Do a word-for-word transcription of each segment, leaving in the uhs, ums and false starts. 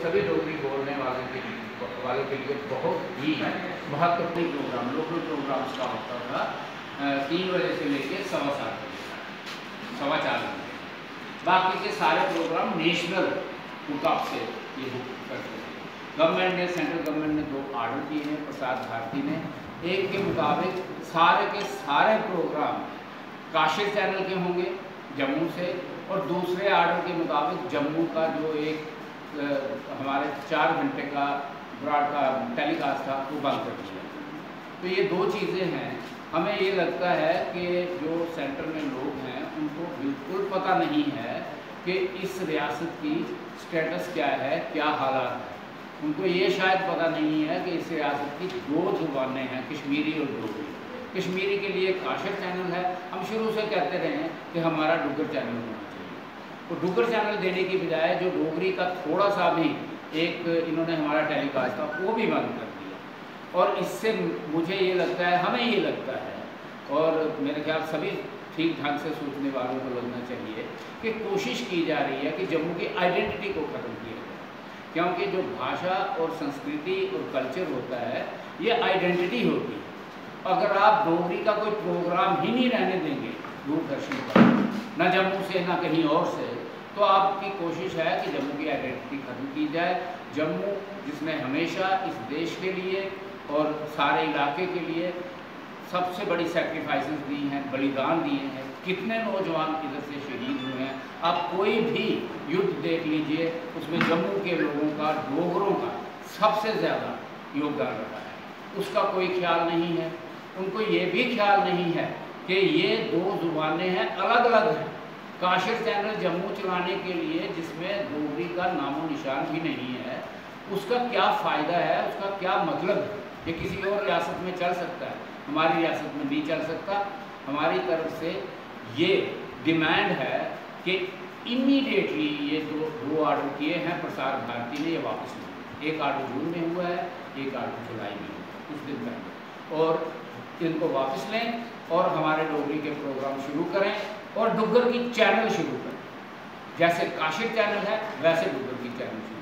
सभी डोगरी बोलने वालों के लिए वालों के लिए बहुत ही महत्वपूर्ण प्रोग्राम लोकल प्रोग्राम्स का होता था तीन बजे से लेकर सवा सात बजे तक, सवा चार बजे। बाकी के सारे प्रोग्राम नेशनल मुकाब से ये बुक करते थे। गवर्नमेंट ने सेंट्रल गवर्नमेंट ने दो आर्डर दिए हैं, प्रसार भारती ने। एक के मुताबिक सारे के सारे प्रोग्राम काशिर चैनल के होंगे जम्मू से, और दूसरे आर्डर के मुताबिक जम्मू का जो एक आ, हमारे चार घंटे का ब्रॉड का टेलीकास्ट था वो बंद कर दिया। तो ये दो चीज़ें हैं। हमें ये लगता है कि जो सेंटर में लोग हैं उनको बिल्कुल पता नहीं है कि इस रियासत की स्टेटस क्या है, क्या हालात है। उनको ये शायद पता नहीं है कि इस रियासत की दो जुबानें हैं, कश्मीरी और डोगरी। कश्मीरी के लिए काशिर चैनल है। हम शुरू से कहते रहे हैं कि हमारा डुगर चैनल होना चाहिए, तो डुगर चैनल देने की बजाय जो डोगरी का थोड़ा सा भी एक इन्होंने हमारा टेलीकास्ट था वो भी बंद कर दिया। और इससे मुझे ये लगता है, हमें ये लगता है, और मेरे ख्याल सभी ठीक ढंग से सोचने वालों को लगना चाहिए कि कोशिश की जा रही है कि जम्मू की आइडेंटिटी को ख़त्म किया जाए। क्योंकि जो भाषा और संस्कृति और कल्चर होता है ये आइडेंटिटी होती है। अगर आप डोगरी का कोई प्रोग्राम ही नहीं रहने देंगे दूरदर्शन पर, न जम्मू से न कहीं और से, तो आपकी कोशिश है कि जम्मू की आइडेंटिटी खत्म की जाए। जम्मू जिसने हमेशा इस देश के लिए और सारे इलाके के लिए सबसे बड़ी सैक्रिफाइसेस दी हैं, बलिदान दिए हैं, कितने नौजवान इधर से शहीद हुए हैं। आप कोई भी युद्ध देख लीजिए, उसमें जम्मू के लोगों का, डोगरों का सबसे ज़्यादा योगदान रहा है। उसका कोई ख्याल नहीं है। उनको ये भी ख्याल नहीं है कि ये दो जुबानें हैं, अलग अलग हैं। काशिर चैनल जम्मू चलाने के लिए जिसमें डोगरी का नामो निशान भी नहीं है, उसका क्या फ़ायदा है, उसका क्या मतलब है? ये किसी और रियासत में चल सकता है, हमारी रियासत में नहीं चल सकता। हमारी तरफ से ये डिमांड है कि इमीडिएटली ये जो दो आर्डर किए हैं प्रसार भारती ने, ये वापस लें। एक आर्डर जून में हुआ है, एक आर्डर जुलाई में हुआ है, कुछ दिन पहले, और इनको वापस लें और हमारे डोगरी के प्रोग्राम शुरू करें और डुग्गर की चैनल शुरू करें। जैसे काशिर चैनल है वैसे डुग्गर की चैनल शुरू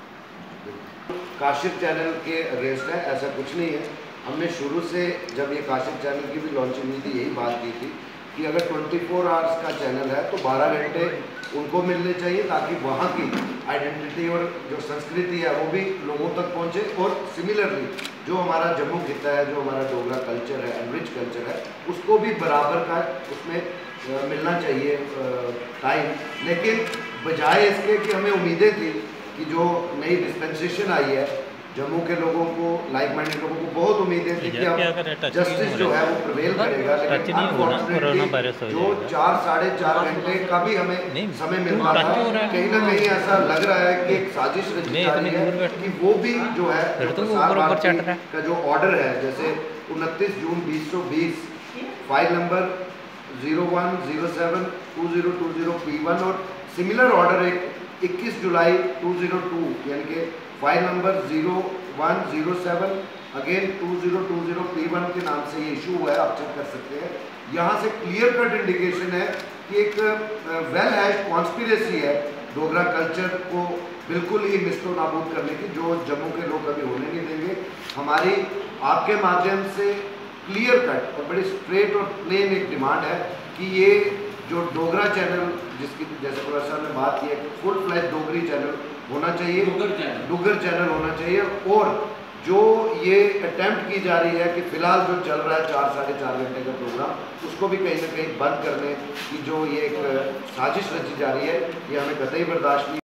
करें। काशिर चैनल के अगेंस्ट है ऐसा कुछ नहीं है। हमने शुरू से जब ये काशिर चैनल की भी लॉन्चिंग हुई थी यही बात की थी कि अगर चौबीस आवर्स का चैनल है तो बारह घंटे उनको मिलने चाहिए ताकि वहाँ की आइडेंटिटी और जो संस्कृति है वो भी लोगों तक पहुँचे। और सिमिलरली जो हमारा जम्मू खिता है, जो हमारा डोगरा कल्चर है, एनरिच कल्चर है, उसको भी बराबर का उसमें मिलना चाहिए टाइम। लेकिन बजाय इसके कि हमें उम्मीदें थी कि जो नई डिस्पेंसेशन आई है जम्मू के लोगों को, लाइक माइंडेड लोगों को बहुत उम्मीदें थी कि अब जस्टिस जो है वो प्रिवेल करेगा। लेकिन अनफॉर्चुनेटली जो चार साढ़े चार घंटे का भी हमें समय मिल रहा था, कहीं ना कहीं ऐसा लग रहा है कि एक साजिश रची जा रही है कि वो भी जो है प्रसार भारती का जो ऑर्डर है, जैसे उनतीस जून बीस सौ बीस file number zero one zero seven two zero two zero P one और सिमिलर ऑर्डर एक इक्कीस जुलाई टू जीरो टू यानी कि file number zero one zero seven again two zero two zero P one के नाम से ये इशू हुआ है, आप चेक कर सकते हैं। यहाँ से क्लियर कट इंडिकेशन है कि एक वेल हैश कॉन्स्पिरेसी है डोगरा कल्चर को बिल्कुल ही निस्तो नाबूद करने की, जो जम्मू के लोग कभी होने नहीं देंगे। हमारी आपके माध्यम से क्लियर कट और बड़ी स्ट्रेट और प्लेन एक डिमांड है कि ये जो डोगरा चैनल जिसकी जैसे प्रोफेसर ने बात की है, फुल फ्लैश डोगरी चैनल होना चाहिए, डुग्गर चैनल होना चाहिए। और जो ये अटेम्प्ट की जा रही है कि फिलहाल जो चल रहा है चार साढ़े चार घंटे का प्रोग्राम, उसको भी कहीं ना कहीं बंद करने की जो ये एक साजिश रची जा रही है, ये हमें कतई बर्दाश्त नहीं।